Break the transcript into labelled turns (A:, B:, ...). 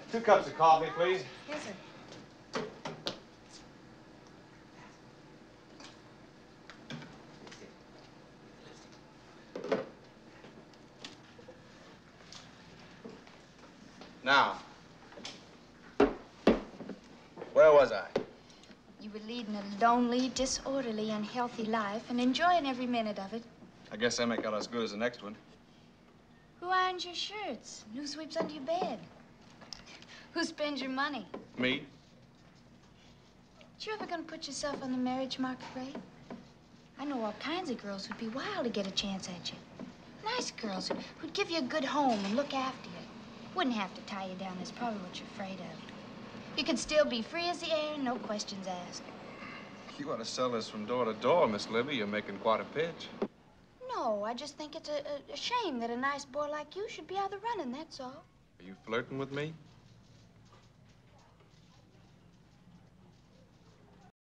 A: 2 cups of coffee, please.
B: Yes, sir.
A: Now, where was I?
B: You were leading a lonely, disorderly, unhealthy life and enjoying every minute of it.
A: I guess I make out as good as the next one.
B: Who irons your shirts? And who sweeps under your bed? Who spends your money?
A: Me?
B: You ever gonna put yourself on the marriage market, Ray? I know all kinds of girls who'd be wild to get a chance at you. Nice girls who'd give you a good home and look after you. Wouldn't have to tie you down. That's probably what you're afraid of. You could still be free as the air, no questions asked.
A: You ought to sell this from door to door, Miss Libby. You're making quite a pitch.
B: No, I just think it's a shame that a nice boy like you should be out of the running, that's all.
A: Are you flirting with me?